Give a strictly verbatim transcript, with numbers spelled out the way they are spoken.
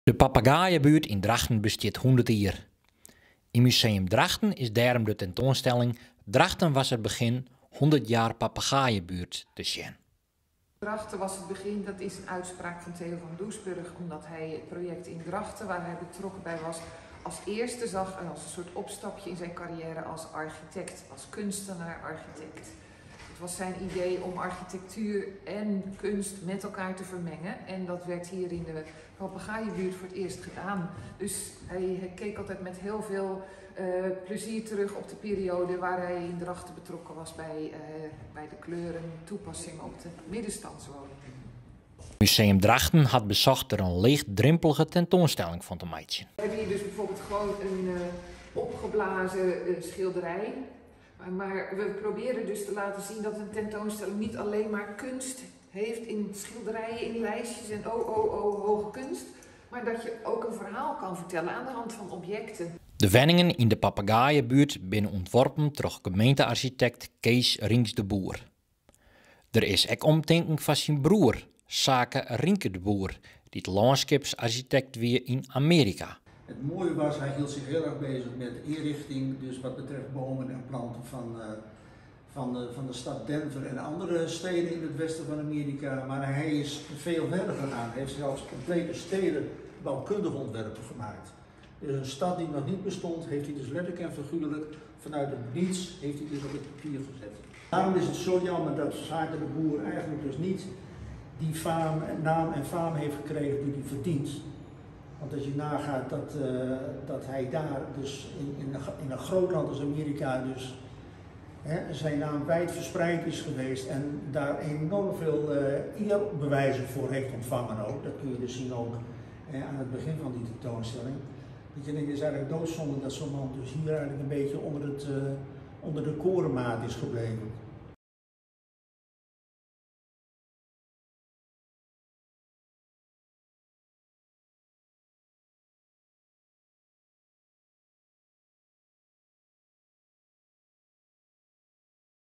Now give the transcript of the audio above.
De Papegaaienbuurt in Drachten bestaat honderd jaar. In Museum Drachten is daarom de tentoonstelling Drachten was het begin honderd jaar Papegaaienbuurt te zien. Drachten was het begin, dat is een uitspraak van Theo van Doesburg, omdat hij het project in Drachten, waar hij betrokken bij was, als eerste zag en als een soort opstapje in zijn carrière als architect, als kunstenaar-architect. Het was zijn idee om architectuur en kunst met elkaar te vermengen en dat werd hier in de Papegaaienbuurt voor het eerst gedaan. Dus hij, hij keek altijd met heel veel uh, plezier terug op de periode waar hij in Drachten betrokken was bij, uh, bij de kleuren toepassingen op de middenstandswoning. Museum Drachten had bezocht er een leegdrempelige tentoonstelling van te maken. We hebben hier dus bijvoorbeeld gewoon een uh, opgeblazen uh, schilderij. Maar we proberen dus te laten zien dat een tentoonstelling niet alleen maar kunst heeft in schilderijen, in lijstjes en oh, oh, oh, hoge kunst. Maar dat je ook een verhaal kan vertellen aan de hand van objecten. De woningen in de Papegaaienbuurt binnen ontworpen door gemeentearchitect Kees Rinks de Boer. Er is ook omdenking van zijn broer, Sake Rinke de Boer, die het landschapsarchitect weer in Amerika. Het mooie was, hij hield zich heel erg bezig met inrichting, dus wat betreft bomen en planten van, uh, van, de, van de stad Denver en andere steden in het westen van Amerika. Maar hij is veel verder gegaan. Hij heeft zelfs complete steden bouwkundige ontwerpen gemaakt. Dus een stad die nog niet bestond, heeft hij dus letterlijk en figuurlijk vanuit het niets heeft hij dus op het papier gezet. Daarom is het zo jammer dat Sake de Boer eigenlijk dus niet die faam, naam en faam heeft gekregen die hij verdient. Want als je nagaat dat, uh, dat hij daar dus in, in, een, in een groot land als Amerika dus hè, zijn naam wijd verspreid is geweest en daar enorm veel uh, eerbewijzen voor heeft ontvangen ook. Dat kun je dus zien ook eh, aan het begin van die tentoonstelling. Dat je denkt, het is eigenlijk doodzonde dat zo'n man dus hier eigenlijk een beetje onder, het, uh, onder de korenmaat is gebleven.